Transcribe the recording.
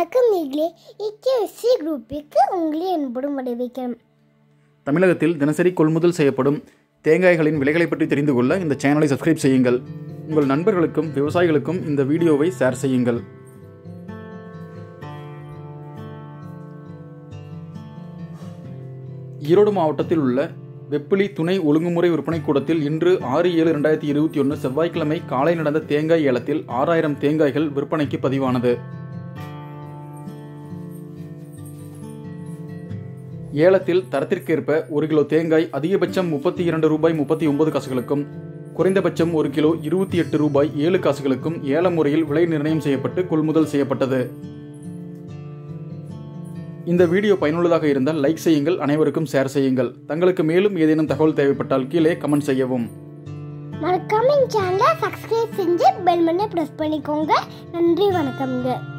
வணக்கம் நீங்களே, இகேஎஸ்சி குரூப்பிற்கு உங்களை அன்புடன் வரவேற்கிறேன். தமிழகத்தில் தினசரி கொள்முதல் செய்யப்படும் தேங்காய்களின் விலைகளை பற்றி தெரிந்து கொள்ள இந்த சேனலை சப்ஸ்கிரைப் செய்யுங்கள். உங்கள் நண்பர்களுக்கும் விவசாயிகளுக்கும் இந்த வீடியோவை ஷேர் செய்யுங்கள். ஈரோடு மாவட்டத்தில் உள்ள வெப்பிலி துணை ஒழுங்குமுறை விற்பனை கூடத்தில் இன்று 6/7/2021 செவ்வாய்க்கிழமை காலை நடந்த தேங்காய் ஏலத்தில் 6000 தேங்காய்கள் விற்பனைக்கு பதிவானது. ஏலத்தில் தரத்திற்கேற்ப 1 கிலோ தேங்காய் அதிகபட்சம் ₹32.39 குறைந்தபட்சம் 1 கிலோ ₹28.07 ஏல முறையில் விலை நிர்ணயம் செய்யப்பட்டு கொள்முதல் செய்யப்பட்டது. இந்த வீடியோ பயனுள்ளதாக இருந்தால் லைக் செய்யுங்கள், அனைவருக்கும் ஷேர் செய்யுங்கள். தங்களுக்கு மேலும் ஏதேனும் தகவல் தேவைப்பட்டால் கீழே கமெண்ட் செய்யவும். மறக்காம சேனலை சப்ஸ்கிரைப் செஞ்சு பெல் பட்டனை பிரஸ் பண்ணிக்கோங்க. நன்றி, வணக்கம்ங்க.